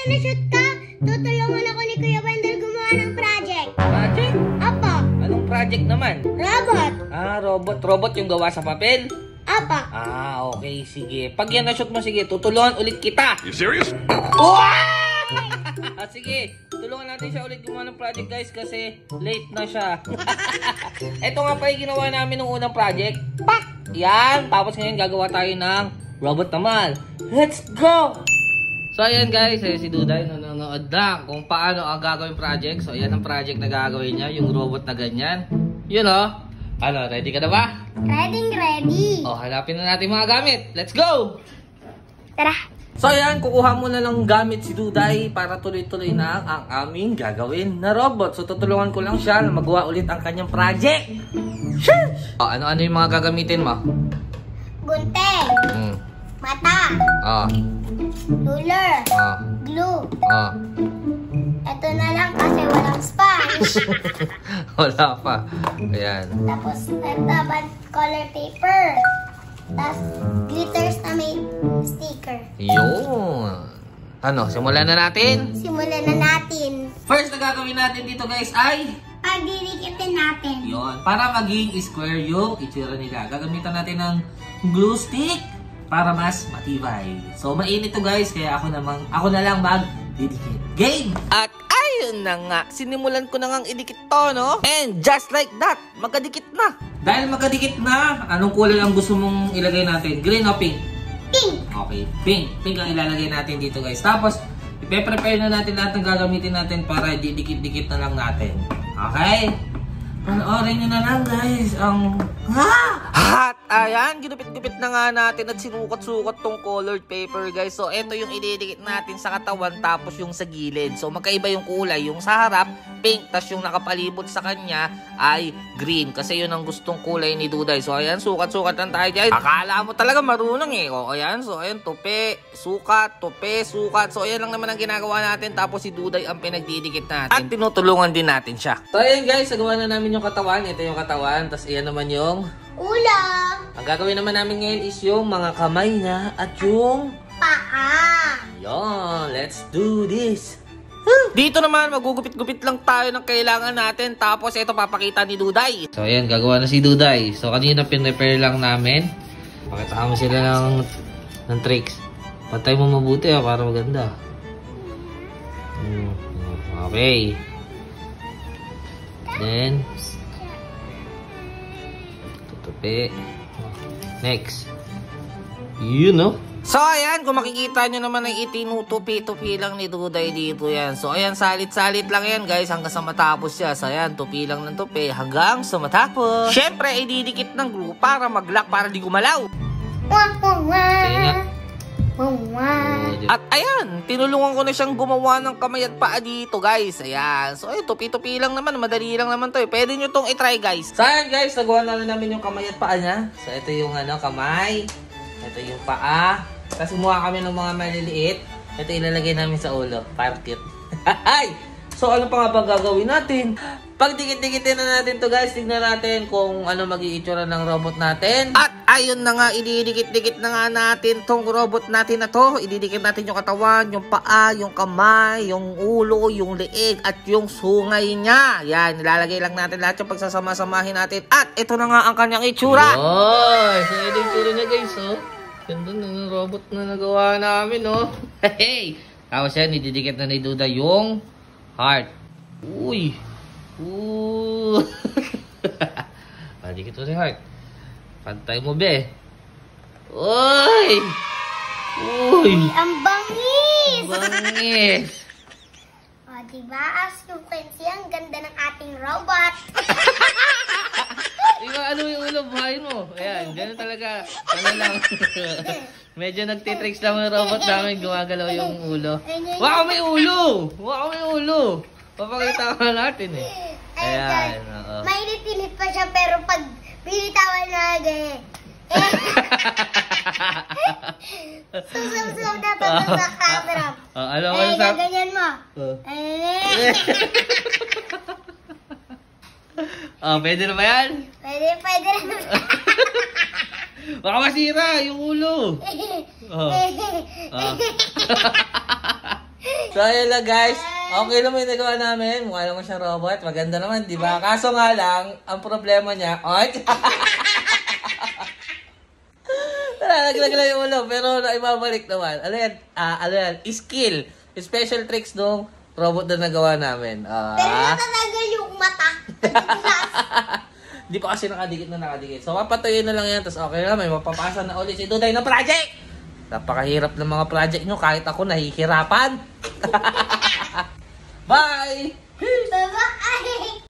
na-shoot ka, tutulungan ako ni Kuya Wendell gumawa ng project. Project? Apo. Anong project naman? Robot. Ah, robot. Robot yung gawa sa papel? Apo. Ah, okay. Sige. Pag yan na-shoot mo, sige, tutulungan ulit kita. You serious? Sige, tulungan natin siya ulit gumawa ng project, guys, kasi late na siya. Ito nga pa yung ginawa namin nung unang project. Pak! Yan. Tapos ngayon gagawa tayo ng robot naman. Let's go! So, ayan guys, si Duday nanonood na kung paano ang gagawin project. So, ayan ang project na gagawin niya, yung robot na ganyan. Yun o. Ano, ready ka na ba? Ready. O, hanapin na natin mga gamit. Let's go! Tara. So, ayan, kukuha muna ng gamit si Duday para tuloy-tuloy na ang aming gagawin na robot. So, tutulungan ko lang siya na magawa ulit ang kanyang project. Sheesh! O, ano-ano yung mga gagamitin mo? Gunting. Mata. Ruler. Glue. Ito na lang kasi walang sponge. Wala pa. Ayan. Tapos, ito, color paper. Tapos, glitters na may sticker. Yun. Ano, simulan na natin? Simulan na natin. First na gagawin natin dito, guys, ay Pagdidikitin natin. yun. Para maging square yung itsura nila. Gagamitan natin ng glue stick para mas matibay. So, mainit to, guys. Kaya ako na lang magdidikit. Game! At ayun na nga. Sinimulan ko na ngang idikit to, no? And just like that, magkadikit na. Dahil magkadikit na, anong kulay ang gusto mong ilagay natin? Green o pink? Pink. Okay, pink. Pink ang ilalagay natin dito, guys. Tapos, ipe-prepare na natin lahat ng gagamitin natin para didikit-dikit na lang natin. Okay? Panoorin nyo na lang, guys. At ayan, ginupit-gupit na nga natin at sinukat-sukat tong colored paper, guys. So, ito yung ididikit natin sa katawan tapos yung sa gilid. So, magkaiba yung kulay. Yung sa harap, pink. Tapos yung nakapalibot sa kanya ay green. Kasi yun ang gustong kulay ni Duday. So, ayan, sukat-sukat lang tayo dyan. Akala mo talaga marunong eh. O, ayan. So, ayan, tupi, sukat, tupi, sukat. So, ayan lang naman ang ginagawa natin. Tapos si Duday ang pinagdidikit natin. At tinutulungan din natin siya. So, ayan guys, nagawa na namin yung katawan. Ito yung katawan. Tapos, ayan naman yung Ulo. ang gagawin naman namin ngayon is yung mga kamay niya at yung Paa. yon. Let's do this. Dito naman, magugupit-gupit lang tayo ng kailangan natin. Tapos, ito papakita ni Duday. So, ayan, gagawa na si Duday. So, kanina pin-repair lang namin. Pakita mo sila ng tricks. Patay mo mabuti para maganda. Okay. Then, tutupi. Next. You know? So, ayan, kung makikita nyo naman ay itinutupi-tupi lang ni Duday dito yan. So, ayan, salit-salit lang yan, guys, hanggang sa matapos siya. So, ayan, tupi lang ng tupi hanggang sa matapos. Siyempre, ididikit ng glue para mag-lock, para di gumalaw. At ayan, tinulungan ko na siyang gumawa ng kamay at paa dito, guys. Ayan. So, ayun, tupi-tupi lang naman. Madali lang naman to eh. Pwede nyo tong itry, guys. So, ayan, guys, nagawa na namin yung kamay at paa niya. So, ito yung kamay. Ito yung paa. Tapos, umuha kami ng mga maliliit. Ito ilalagay namin sa ulo. Para cute. So, ano pa nga ba gagawin natin? Pag dikit-dikitin na natin to, guys, tignan natin kung ano mag-iitsura ng robot natin. At ayun na nga, ididikit-dikit na nga natin tong robot natin na to. Ididikit natin yung katawan, yung paa, yung kamay, yung ulo, yung leeg, at yung sungay niya. Yan, nilalagay lang natin lahat yung pagsasama-samahin natin. At ito na nga ang kanyang itsura. Oh, so ito yung itsura niya, guys, oh. Ganda ng robot na nagawa namin, oh. Hey! Tapos yan, ididikit na ni Duda yung heart. Uy! Ooh. Dikit mo si heart. Pantay mo, be. Uy! Uy! Ang bangis! Bangis! O, diba? As you can see, ang ganda ng ating robot. Ikaw, ano yung ulo? Buhayin mo. Ayan, gano'n talaga. Ano lang. Medyo nagtitricks lang yung robot namin. Gumagalaw yung ulo. Wow, may ulo! Wow, may ulo! Papakita ka natin eh. Ayan, oo. Mainit-init pa siya, pero pag pinitawan na ganyan. Susum-sum na to sa camera. Alam mo Ay, sa... gaganyan mo. Pwede na ba yan? Pwede na. Baka masira yung ulo. So, ayun lang guys. Okay naman yung nagawa namin. Mukha naman siyang robot. Maganda naman, di ba? Kaso nga lang, ang problema niya, nalaglag lang yung ulo, pero naibabalik naman. Ano yan? Skill. Special tricks nung robot na nagawa namin. Pero natalaga yung mata. Di pa kasi nakadikit. So, papatuyin na lang yan. Tapos okay na, may mapapasa na ulit si Duday na project. Napakahirap ng mga project nyo. Kahit ako nahihirapan. Bye! Bye-bye!